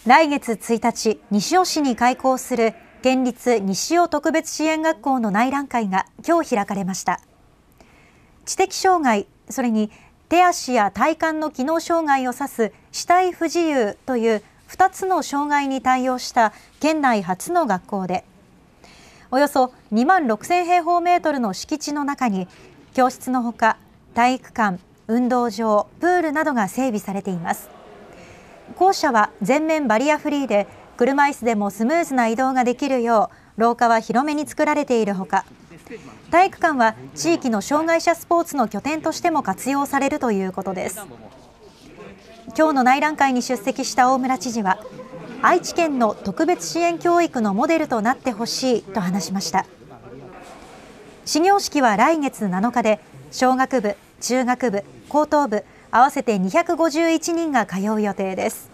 来月1日、西尾市に開校する県立西尾特別支援学校の内覧会が今日開かれました。知的障害、それに手足や体幹の機能障害を指す肢体不自由という2つの障害に対応した県内初の学校で、およそ2万6000平方メートルの敷地の中に教室のほか体育館、運動場、プールなどが整備されています。校舎は全面バリアフリーで、車椅子でもスムーズな移動ができるよう廊下は広めに作られているほか、体育館は地域の障害者スポーツの拠点としても活用されるということです。今日の内覧会に出席した大村知事は、愛知県の特別支援教育のモデルとなってほしいと話しました。始業式は来月7日で、小学部、中学部、高等部合わせて251人が通う予定です。